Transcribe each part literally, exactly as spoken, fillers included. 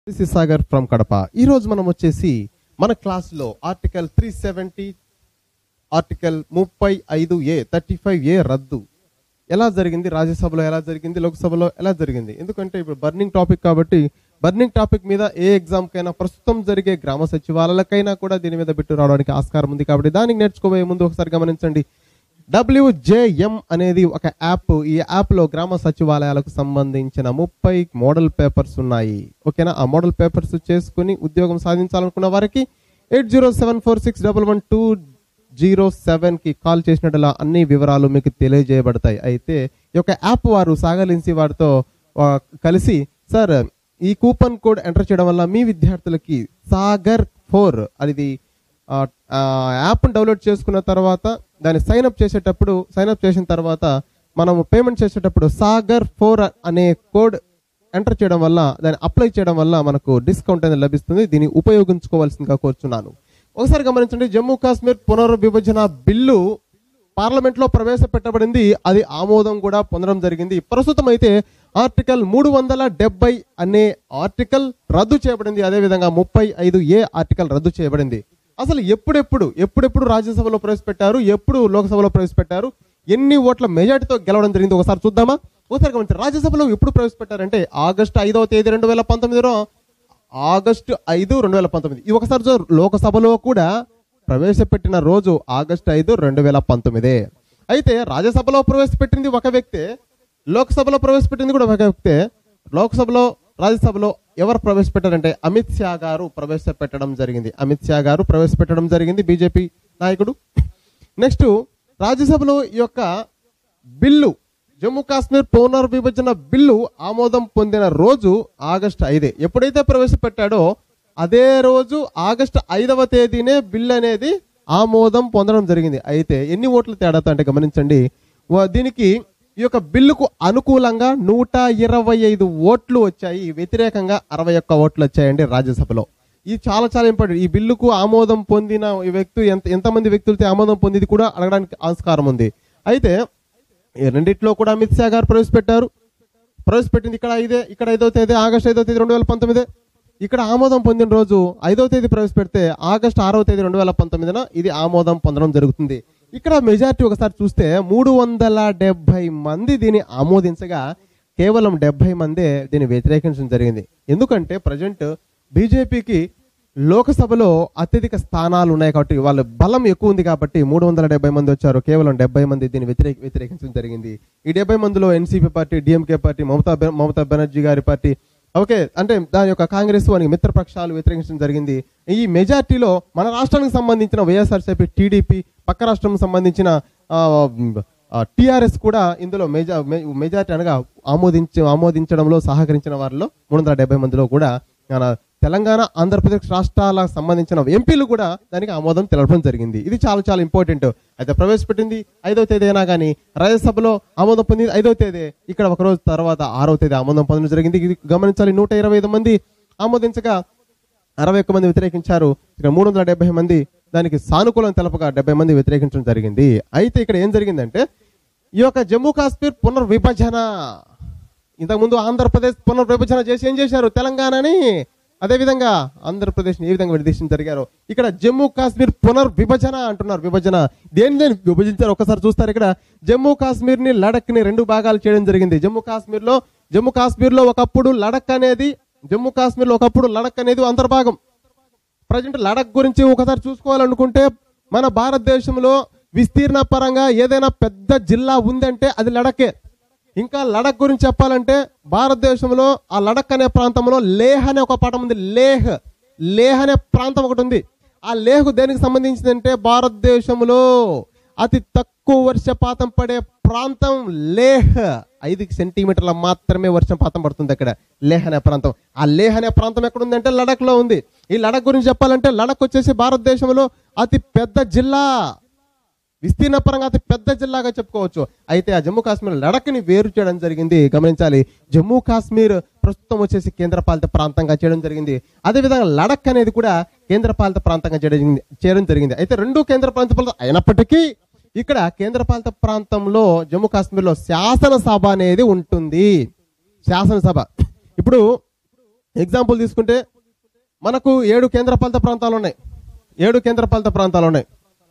This is Sagar from Kadapa. ఈ రోజు మనం వచ్చేసి మన క్లాస్లో ఆర్టికల్ త్రీ సెవెంటీ ఆర్టికల్ ముప్పై ఐదు ఏ థర్టీ ఫైవ్ ఏ రద్దు ఎలా జరిగింది, రాజ్యసభలో ఎలా జరిగింది, లోక్సభలో ఎలా జరిగింది. ఎందుకంటే ఇప్పుడు బర్నింగ్ టాపిక్ కాబట్టి బర్నింగ్ టాపిక్ మీద ఏ ఎగ్జామ్ కైనా ప్రస్తుతం జరిగే గ్రామ సచివాలయాలకైనా కూడా దీని మీద బిట్టు రావడానికి ఆస్కారం ఉంది. కాబట్టి దానికి నేర్చుకోబోయే ముందు ఒకసారి గమనించండి. డబ్ల్యూజేఎం అనేది ఒక యాప్. ఈ యాప్ లో గ్రామ సచివాలయాలకు సంబంధించిన ముప్పై మోడల్ పేపర్స్ ఉన్నాయి. ఓకేనా? ఆ మోడల్ పేపర్స్ చేసుకుని ఉద్యోగం సాధించాలనుకున్న వారికి eight zero seven four six double one two zero seven కి కాల్ చేసినట్లా అన్ని వివరాలు మీకు తెలియజేయబడతాయి. అయితే ఈ యొక్క యాప్ వారు సాగలించి వారితో కలిసి, సార్ ఈ కూపన్ కోడ్ ఎంటర్ చేయడం వల్ల మీ విద్యార్థులకి సాగర్ ఫోర్ అది యాప్ డౌన్లోడ్ చేసుకున్న తర్వాత దాన్ని సైన్ అప్ చేసేటప్పుడు సైన్ అప్ చేసిన తర్వాత మనము పేమెంట్ చేసేటప్పుడు సాగర్ ఫోర్ అనే కోడ్ ఎంటర్ చేయడం వల్ల, దాన్ని అప్లై చేయడం వల్ల మనకు డిస్కౌంట్ అనేది లభిస్తుంది. దీన్ని ఉపయోగించుకోవాల్సిందిగా కోరుచున్నాను. ఒకసారి గమనించండి. జమ్మూ కాశ్మీర్ పునర్విభజన బిల్లు పార్లమెంట్ లో ప్రవేశపెట్టబడింది. అది ఆమోదం కూడా పొందడం జరిగింది. ప్రస్తుతం అయితే ఆర్టికల్ మూడు వందల డెబ్బై అనే ఆర్టికల్ రద్దు చేయబడింది. అదేవిధంగా ముప్పై ఐదు ఏ ఆర్టికల్ రద్దు చేయబడింది. అసలు ఎప్పుడెప్పుడు ఎప్పుడెప్పుడు రాజ్యసభలో ప్రవేశపెట్టారు, ఎప్పుడు లోక్సభలో ప్రవేశపెట్టారు, ఎన్ని ఓట్ల మెజార్టీతో గెలవడం జరిగింది ఒకసారి చూద్దామా? ఒకసారి గమనించండి. రాజ్యసభలో ఎప్పుడు ప్రవేశపెట్టారంటే ఆగస్టు ఐదవ తేదీ రెండు వేల పంతొమ్మిదిలో ఆగస్టు ఐదు రెండు వేల పంతొమ్మిది ఈ ఒకసారి లోకసభలో కూడా ప్రవేశపెట్టిన రోజు ఆగస్టు ఐదు రెండు వేల పంతొమ్మిది. అయితే రాజ్యసభలో ప్రవేశపెట్టింది ఒక వ్యక్తే, లోక్సభలో ప్రవేశపెట్టింది కూడా ఒక వ్యక్తే. లోక్సభలో రాజ్యసభలో ఎవరు ప్రవేశపెట్టారంటే అమిత్ షా గారు ప్రవేశపెట్టడం జరిగింది. అమిత్ షా గారు ప్రవేశపెట్టడం జరిగింది, బీజేపీ నాయకుడు. నెక్స్ట్ రాజ్యసభలో ఈ యొక్క బిల్లు జమ్మూ కాశ్మీర్ పునర్విభజన బిల్లు ఆమోదం పొందిన రోజు ఆగస్టు ఐదే. ఎప్పుడైతే ప్రవేశపెట్టాడో అదే రోజు ఆగస్టు ఐదవ తేదీనే బిల్ అనేది ఆమోదం పొందడం జరిగింది. అయితే ఎన్ని ఓట్ల తేడాతో అంటే గమనించండి. దీనికి ఈ యొక్క బిల్లుకు అనుకూలంగా నూట ఇరవై ఐదు ఓట్లు వచ్చాయి, వ్యతిరేకంగా అరవై ఒక్క ఓట్లు వచ్చాయండి రాజ్యసభలో. ఇది చాలా చాలా ఇంపార్టెంట్. ఈ బిల్లుకు ఆమోదం పొందిన ఈ వ్యక్తి ఎంత ఎంతమంది వ్యక్తులతో ఆమోదం పొందింది కూడా అడగడానికి ఆస్కారం ఉంది. అయితే రెండిట్లో కూడా అమిత్ షా గారు ప్రవేశపెట్టారు. ప్రవేశపెట్టింది ఇక్కడ ఐదే, ఇక్కడ ఐదో తేదీ ఆగస్టు ఐదో తేదీ రెండు వేల పంతొమ్మిది. ఇక్కడ ఆమోదం పొందిన రోజు ఐదో తేదీ ప్రవేశపెడితే ఆగస్టు ఆరవ తేదీ రెండు వేల పంతొమ్మిదిన ఇది ఆమోదం పొందడం జరుగుతుంది. ఇక్కడ మెజారిటీ ఒకసారి చూస్తే మూడు వందల డెబ్బై మంది దీన్ని ఆమోదించగా కేవలం డెబ్బై మందే దీన్ని వ్యతిరేకించడం జరిగింది. ఎందుకంటే ప్రజెంట్ బీజేపీకి లోకసభలో అత్యధిక స్థానాలు ఉన్నాయి కాబట్టి వాళ్ళ బలం ఎక్కువ ఉంది కాబట్టి మూడు వందల డెబ్బై మంది వచ్చారు, కేవలం డెబ్బై మంది దీన్ని వ్యతిరేక వ్యతిరేకించడం జరిగింది. ఈ డెబ్బై మందిలో NCP party, DMK party, Mamata Mamata Banerjee గారి పార్టీ, ఓకే అంటే దాని యొక్క కాంగ్రెస్ వారికి మిత్రపక్షాలు వ్యతిరేకించడం జరిగింది. ఈ మెజార్టీలో మన రాష్ట్రానికి సంబంధించిన వైఎస్ఆర్సీపీ, టీడీపీ, పక్క రాష్ట్రం సంబంధించిన టీఆర్ఎస్ కూడా ఇందులో మెజా మెజార్టీ అనగా ఆమోదించ ఆమోదించడంలో సహకరించిన వారిలో మూడు వందల డెబ్బై మందిలో కూడా తెలంగాణ, ఆంధ్రప్రదేశ్ రాష్ట్రాలకు సంబంధించిన ఎంపీలు కూడా దానికి ఆమోదం తెలపడం జరిగింది. ఇది చాలా చాలా ఇంపార్టెంట్. అయితే ప్రవేశపెట్టింది ఐదవ తేదీ అయినా కానీ రాజ్యసభలో ఆమోదం పొందింది ఐదవ తేదీ, ఇక్కడ ఒక రోజు తర్వాత ఆరవ తేదీ ఆమోదం పొందడం జరిగింది. ఇది గమనించాలి. నూట ఇరవై ఐదు మంది ఆమోదించగా అరవై ఒక్క మంది వ్యతిరేకించారు. ఇక్కడ మూడు వందల డెబ్బై మంది దానికి సానుకూలం తెలపగా డెబ్బై మంది వ్యతిరేకించడం జరిగింది. అయితే ఇక్కడ ఏం జరిగిందంటే ఈ యొక్క జమ్మూ కాశ్మీర్ పునర్విభజన, ఇంతకుముందు ఆంధ్రప్రదేశ్ పునర్విభజన చేసి ఏం చేశారు, తెలంగాణని అదేవిధంగా ఆంధ్రప్రదేశ్ ఏ విధంగా విడదీసి జరిగారు. ఇక్కడ జమ్మూ కాశ్మీర్ పునర్విభజన అంటున్నారు. విభజన దేని దేని విభజించారు ఒకసారి చూస్తారు. ఇక్కడ జమ్మూ కాశ్మీర్ ని లడక్ ని రెండు భాగాలు చేయడం జరిగింది. జమ్మూ కాశ్మీర్ లో జమ్మూ కాశ్మీర్ లో ఒకప్పుడు లడక్ అనేది జమ్మూ కాశ్మీర్ లో ఒకప్పుడు లడక్ అనేది అంతర్భాగం. ప్రజెంట్ లడక్ గురించి ఒకసారి చూసుకోవాలనుకుంటే మన భారతదేశంలో విస్తీర్ణ పరంగా ఏదైనా పెద్ద జిల్లా ఉందంటే అది లడకే. ఇంకా లడక్ గురించి చెప్పాలంటే భారతదేశంలో ఆ లడక్ అనే ప్రాంతంలో లేహ్ అనే ఒక పాఠం ఉంది. లేహ్ లేహ్ అనే ప్రాంతం ఒకటి ఉంది. ఆ లేహ్ దేనికి సంబంధించిందంటే భారతదేశంలో అతి తక్కువ వర్షపాతం పడే ప్రాంతం లేహ్. ఐదు సెంటీమీటర్ల మాత్రమే వర్షపాతం పడుతుంది అక్కడ లేహ్ అనే ప్రాంతం. ఆ లేహ్ అనే ప్రాంతం ఎక్కడ ఉంది అంటే లడక్ లో ఉంది. ఈ లడక్ గురించి చెప్పాలంటే లడక్ వచ్చేసి భారతదేశంలో అతి పెద్ద జిల్లా, విస్తీర్ణ పరంగా అతి పెద్ద జిల్లాగా చెప్పుకోవచ్చు. అయితే ఆ జమ్మూ కాశ్మీర్ లడక్ ని వేరు చేయడం జరిగింది. గమనించాలి. జమ్మూ కాశ్మీర్ ప్రస్తుతం వచ్చేసి కేంద్రపాలిత ప్రాంతంగా చేయడం జరిగింది. అదేవిధంగా లడక్ అనేది కూడా కేంద్రపాలిత ప్రాంతంగా చేయడం చేయడం జరిగింది. అయితే రెండు కేంద్రపాలిత ప్రాంతం అయినప్పటికీ ఇక్కడ కేంద్రపాలిత ప్రాంతంలో జమ్మూ కాశ్మీర్లో శాసనసభ అనేది ఉంటుంది. శాసనసభ ఇప్పుడు ఎగ్జాంపుల్ తీసుకుంటే మనకు ఏడు కేంద్రపాలిత ప్రాంతాలు ఉన్నాయి. ఏడు కేంద్రపాలిత ప్రాంతాలు ఉన్నాయి.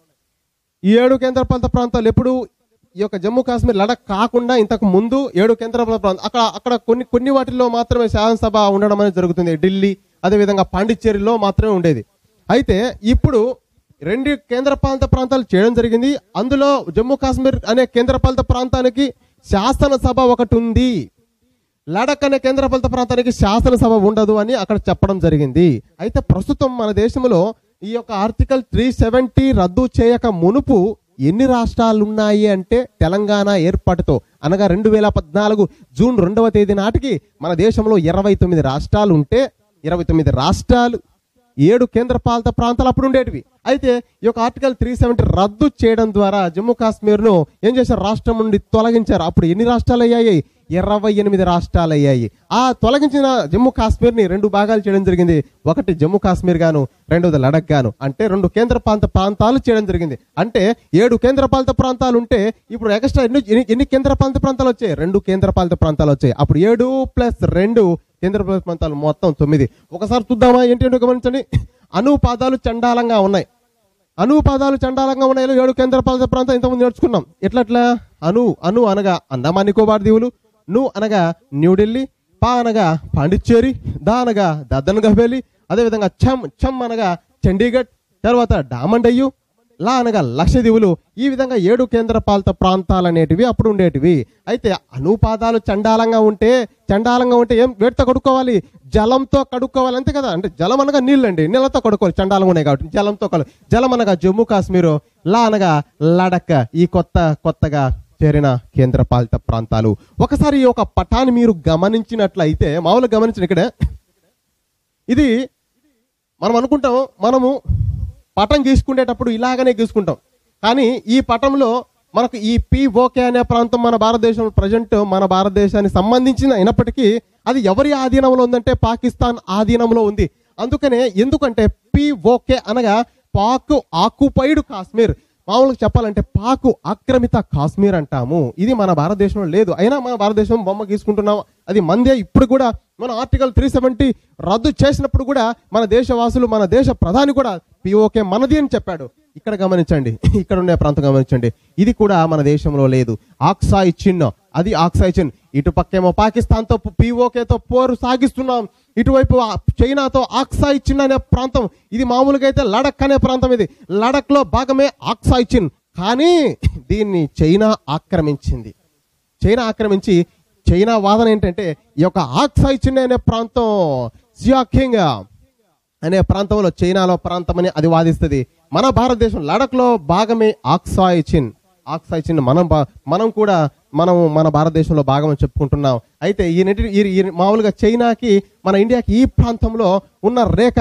ఈ ఏడు కేంద్రపాలిత ప్రాంతాలు ఎప్పుడు ఈ యొక్క జమ్మూ కాశ్మీర్ లడక్ కాకుండా ఇంతకు ముందు ఏడు కేంద్రపాలిత ప్రాంతం అక్కడ అక్కడ కొన్ని కొన్ని వాటిల్లో మాత్రమే శాసనసభ ఉండడం అనేది జరుగుతుంది. ఢిల్లీ, అదేవిధంగా పాండిచ్చేరిలో మాత్రమే ఉండేది. అయితే ఇప్పుడు రెండు కేంద్రపాలిత ప్రాంతాలు చేయడం జరిగింది. అందులో జమ్మూ కాశ్మీర్ అనే కేంద్రపాలిత ప్రాంతానికి శాసనసభ ఒకటి ఉంది, లడక్ అనే కేంద్రపాలిత ప్రాంతానికి శాసనసభ ఉండదు అని అక్కడ చెప్పడం జరిగింది. అయితే ప్రస్తుతం మన దేశంలో ఈ యొక్క ఆర్టికల్ త్రీ సెవెంటీ రద్దు చేయక మునుపు ఎన్ని రాష్ట్రాలు ఉన్నాయి అంటే తెలంగాణ ఏర్పాటుతో అనగా రెండు వేల పద్నాలుగు జూన్ రెండవ తేదీ నాటికి మన దేశంలో ఇరవై తొమ్మిది రాష్ట్రాలు ఉంటే ఇరవై తొమ్మిది రాష్ట్రాలు ఏడు కేంద్రపాలిత ప్రాంతాలు అప్పుడు ఉండేటివి. అయితే ఈ యొక్క ఆర్టికల్ త్రీ సెవెంటీ రద్దు చేయడం ద్వారా జమ్మూ కాశ్మీర్ ను ఏం చేశారు, రాష్ట్రం నుండి తొలగించారు. అప్పుడు ఎన్ని రాష్ట్రాలు అయ్యాయి, ఇరవై ఎనిమిది రాష్ట్రాలు అయ్యాయి. ఆ తొలగించిన జమ్మూ కాశ్మీర్ ని రెండు భాగాలు చేయడం జరిగింది. ఒకటి జమ్మూ కాశ్మీర్ గాను, రెండోది లడక్ గాను. అంటే రెండు కేంద్రపాలిత ప్రాంతాలు చేయడం జరిగింది. అంటే ఏడు కేంద్రపాలిత ప్రాంతాలు ఉంటే ఇప్పుడు ఎక్స్ట్రా ఎన్ని ఎన్ని కేంద్రపాలిత ప్రాంతాలు వచ్చాయి, రెండు కేంద్రపాలిత ప్రాంతాలు వచ్చాయి. అప్పుడు ఏడు ప్లస్ రెండు కేంద్రపాలిత ప్రాంతాలు మొత్తం తొమ్మిది. ఒకసారి చూద్దామా ఏంటి ఏంటో గమనించండి. అనుపాదాలు చండాలంగా ఉన్నాయి. అనుపాదాలు చండాలంగా ఉన్నాయి. ఏడు కేంద్రపాలిత ప్రాంతం ఇంతకుముందు నేర్చుకున్నాం. ఎట్లట్లా అను అను అనగా అండమాన్ నికోబార్ దీవులు, ను అనగా న్యూఢిల్లీ, పా అనగా పాండిచ్చేరి, దా అనగా దద్దన్ గహ్వేలి, అదేవిధంగా ఛమ్ ఛమ్ అనగా చండీగఢ్, తర్వాత డామండయ్యు, లా అనగా లక్షద్వీపులు. ఈ విధంగా ఏడు కేంద్రపాలిత ప్రాంతాలు అనేటివి అప్పుడు ఉండేటివి. అయితే అనుపాదాలు చండాలంగా ఉంటే చండాలంగా ఉంటే ఏం వేటితో కడుక్కోవాలి, జలంతో కడుక్కోవాలి, అంతే కదా. అంటే జలం అనగా నీళ్ళండి, నీళ్ళతో కడుక్కోవాలి, చండాలంగా ఉన్నాయి కాబట్టి జలంతో కలు జలం అనగా జమ్మూ కాశ్మీరు, లా అనగా లడక్, ఈ కొత్త కొత్తగా చేరిన కేంద్రపాలిత ప్రాంతాలు. ఒకసారి ఈ యొక్క పటాన్ని మీరు గమనించినట్లయితే, మామూలుగా గమనించిన ఇక్కడ ఇది మనం అనుకుంటాం, మనము పటం గీసుకునేటప్పుడు ఇలాగనే గీసుకుంటాం. కానీ ఈ పటంలో మనకు ఈ పిఓకే అనే ప్రాంతం మన భారతదేశం ప్రజెంట్ మన భారతదేశానికి సంబంధించిన అయినప్పటికీ అది ఎవరి ఆధీనంలో ఉందంటే పాకిస్తాన్ ఆధీనంలో ఉంది. అందుకనే ఎందుకంటే పిఓకే అనగా పాక్ ఆక్యుపైడ్ కాశ్మీర్, మామూలుగా చెప్పాలంటే పాకు ఆక్రమిత కాశ్మీర్ అంటాము. ఇది మన భారతదేశంలో లేదు. అయినా మన భారతదేశం బొమ్మ గీసుకుంటున్నాం, అది మందే. ఇప్పుడు కూడా మన ఆర్టికల్ త్రీ సెవెంటీ రద్దు చేసినప్పుడు కూడా మన దేశవాసులు, మన దేశ ప్రధాని కూడా పిఓకే మనది అని చెప్పాడు. ఇక్కడ గమనించండి, ఇక్కడ ఉండే ప్రాంతం గమనించండి, ఇది కూడా మన దేశంలో లేదు. ఆక్సాయ్ చిన్, అది ఆక్సాయ్ చిన్. ఇటు పక్కేమో పాకిస్తాన్తో పిఓకేతో పోరు సాగిస్తున్నాం, ఇటువైపు చైనాతో ఆక్సాయ్ చిన్ అనే ప్రాంతం. ఇది మామూలుగా అయితే లడక్ అనే ప్రాంతం. ఇది లడక్ లో భాగమే ఆక్సాయ్ చిన్. కానీ దీన్ని చైనా ఆక్రమించింది. చైనా ఆక్రమించి చైనా వాదన ఏంటంటే ఈ యొక్క ఆక్సాయ్ చిన్ అనే ప్రాంతం సియాకింగ్ అనే ప్రాంతంలో చైనాలో ప్రాంతం అని అది వాదిస్తుంది. మన భారతదేశం లడక్ లో భాగమే ఆక్సాయ్ చిన్. ఆక్సాయ్ చిన్ మనం మనం కూడా మనం మన భారతదేశంలో భాగం అని చెప్పుకుంటున్నాం. అయితే ఈ ఈ మామూలుగా చైనాకి మన ఇండియాకి ఈ ప్రాంతంలో ఉన్న రేఖ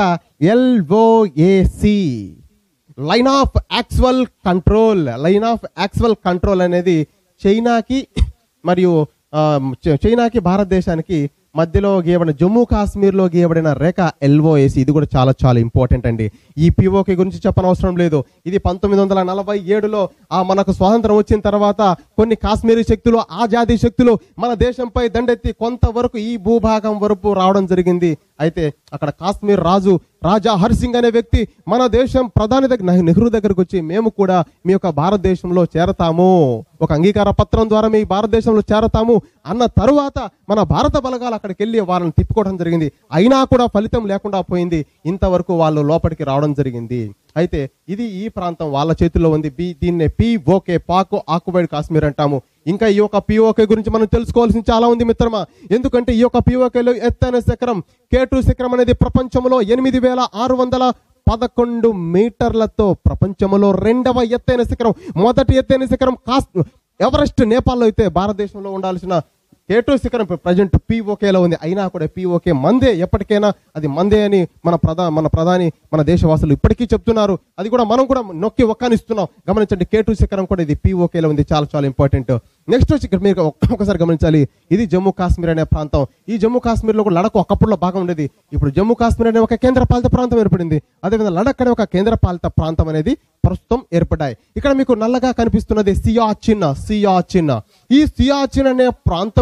LOAC, line of actual control. Line of actual control అనేది చైనాకి మరియు చైనాకి భారతదేశానికి మధ్యలో గీయబడిన జమ్మూ కాశ్మీర్లో గీయబడిన రేఖ ఎల్ఓఏసి. ఇది కూడా చాలా చాలా ఇంపార్టెంట్ అండి. ఈ పిఓకే గురించి చెప్పనవసరం లేదు. ఇది పంతొమ్మిది వందల నలభై ఏడులో ఆ మనకు స్వాతంత్రం వచ్చిన తర్వాత కొన్ని కాశ్మీరీ శక్తులు, ఆ జాతి శక్తులు మన దేశంపై దండెత్తి కొంతవరకు ఈ భూభాగం వరకు రావడం జరిగింది. అయితే అక్కడ కాశ్మీర్ రాజు రాజా హర్సింగ్ అనే వ్యక్తి మన దేశం ప్రధాని దగ్గర నెహ్రూ దగ్గరకు వచ్చి మేము కూడా మీ యొక్క భారతదేశంలో చేరతాము, ఒక అంగీకార పత్రం ద్వారా మీ భారతదేశంలో చేరతాము అన్న తరువాత మన భారత బలగాలు అక్కడికి వెళ్ళి వాళ్ళని తిప్పుకోవడం జరిగింది. అయినా కూడా ఫలితం లేకుండా పోయింది. ఇంతవరకు వాళ్ళు లోపలికి రావడం జరిగింది. అయితే ఇది ఈ ప్రాంతం వాళ్ళ చేతుల్లో ఉంది. బి దీన్నే పిఓకే, పాక్ ఆక్యుపైడ్ కాశ్మీర్ అంటాము. ఇంకా ఈ యొక్క పిఓకే గురించి మనం తెలుసుకోవాల్సింది చాలా ఉంది మిత్రమా. ఎందుకంటే ఈ యొక్క పిఓకేలో ఎత్తైన శిఖరం కే టూ శిఖరం అనేది ప్రపంచంలో ఎనిమిది వేల ఆరు వందల పదకొండు మీటర్లతో ప్రపంచంలో రెండవ ఎత్తైన శిఖరం. మొదటి ఎత్తైన శిఖరం కాస్ ఎవరెస్ట్ నేపాల్లో అయితే భారతదేశంలో ఉండాల్సిన కే టూ శిఖరం ప్రజెంట్ పిఓకేలో ఉంది. అయినా కూడా పిఓకే మందే, ఎప్పటికైనా అది మందే అని మన ప్రధా మన ప్రధాని మన దేశవాసులు ఇప్పటికీ చెప్తున్నారు. అది కూడా మనం కూడా నొక్కి ఒక్కనిస్తున్నాం. గమనించండి, కే టూ శిఖరం కూడా ఇది పిఓకేలో ఉంది. చాలా చాలా ఇంపార్టెంట్. నెక్స్ట్ వచ్చి ఇక్కడ మీరు ఒకసారి గమనించాలి, ఇది జమ్మూ కాశ్మీర్ అనే ప్రాంతం. ఈ జమ్మూ కాశ్మీర్లో కూడా లడక్ ఒకప్పుడులో భాగం ఉండేది. ఇప్పుడు జమ్మూ కాశ్మీర్ అనే ఒక కేంద్రపాలిత ప్రాంతం ఏర్పడింది. అదేవిధంగా లడక్ అనే ఒక కేంద్రపాలిత ప్రాంతం అనేది ప్రస్తుతం ఏర్పడ్డాయి. ఇక్కడ మీకు నల్లగా కనిపిస్తున్నది సియాచిన్. సియాచిన్ ఈ సియాచిన్ అనే ప్రాంతం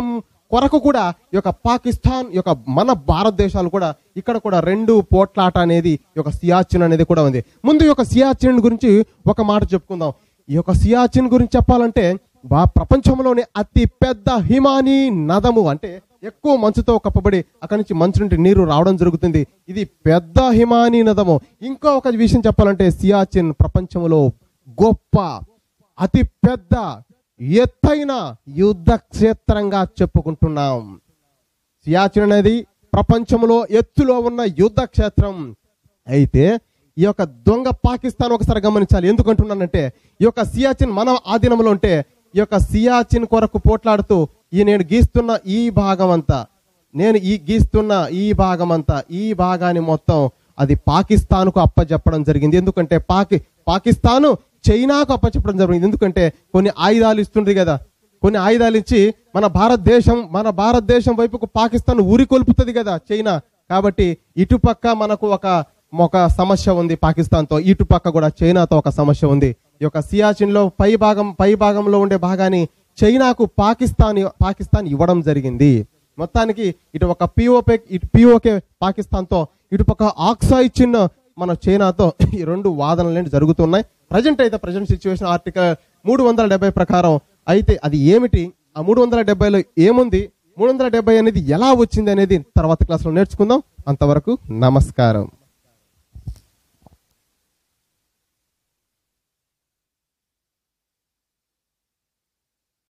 కొరకు కూడా ఈ యొక్క పాకిస్తాన్ ఈ యొక్క మన భారతదేశాలు కూడా ఇక్కడ కూడా రెండు పోట్లాట అనేది ఈ యొక్క సియాచిన్ అనేది కూడా ఉంది. ముందు ఈ యొక్క సియాచిన్ గురించి ఒక మాట చెప్పుకుందాం. ఈ యొక్క సియాచిన్ గురించి చెప్పాలంటే బా ప్రపంచంలోని అతి పెద్ద హిమానీ నదము, అంటే ఎక్కువ మంచుతో కప్పబడి అక్కడి నుంచి మంచు నుండి నీరు రావడం జరుగుతుంది. ఇది పెద్ద హిమానీ నదము. ఇంకో ఒక విషయం చెప్పాలంటే సియాచిన్ ప్రపంచంలో గొప్ప అతి పెద్ద ఎత్తైన యుద్ధ క్షేత్రంగా చెప్పుకుంటున్నాం. సియాచిన్ అనేది ప్రపంచంలో ఎత్తులో ఉన్న యుద్ధ క్షేత్రం. అయితే ఈ యొక్క దొంగ పాకిస్తాన్ ఒకసారి గమనించాలి. ఎందుకంటున్నానంటే ఈ యొక్క సియాచిన్ మన ఆధీనంలో ఉంటే ఈ యొక్క సియాచిన్ కొరకు పోట్లాడుతూ ఈ నేను గీస్తున్న ఈ భాగం అంతా నేను ఈ గీస్తున్న ఈ భాగం అంతా ఈ భాగాన్ని మొత్తం అది పాకిస్తాన్కు అప్పచెప్పడం జరిగింది. ఎందుకంటే పాకి పాకిస్తాను చైనాకు అప్పచెప్పడం జరిగింది. ఎందుకంటే కొన్ని ఆయుధాలు ఇస్తుంది కదా, కొన్ని ఆయుధాలు ఇచ్చి మన భారతదేశం మన భారతదేశం వైపుకు పాకిస్తాన్ ఊరి కొల్పుతుంది కదా చైనా. కాబట్టి ఇటుపక్క మనకు ఒక ఒక సమస్య ఉంది పాకిస్తాన్తో, ఇటుపక్క కూడా చైనాతో ఒక సమస్య ఉంది. ఈ యొక్క సియాచిన్ లో పై భాగం పై భాగంలో ఉండే భాగాన్ని చైనాకు పాకిస్తాన్ పాకిస్తాన్ ఇవ్వడం జరిగింది. మొత్తానికి ఇటు ఒక పిఓకే ఇటు పిఓకే పాకిస్తాన్తో, ఇటుపక్క ఆక్సాయ్ చిన్న మన చైనాతో ఈ రెండు వాదనలు జరుగుతున్నాయి. ప్రజెంట్ అయితే ప్రజెంట్ సిచ్యువేషన్ ఆర్టికల్ మూడు వందల డెబ్బై ప్రకారం అయితే అది ఏమిటి, ఆ మూడు వందల డెబ్బైలో ఏముంది, మూడు వందల డెబ్బై అనేది ఎలా వచ్చింది అనేది తర్వాత క్లాస్లో నేర్చుకుందాం. అంతవరకు నమస్కారం.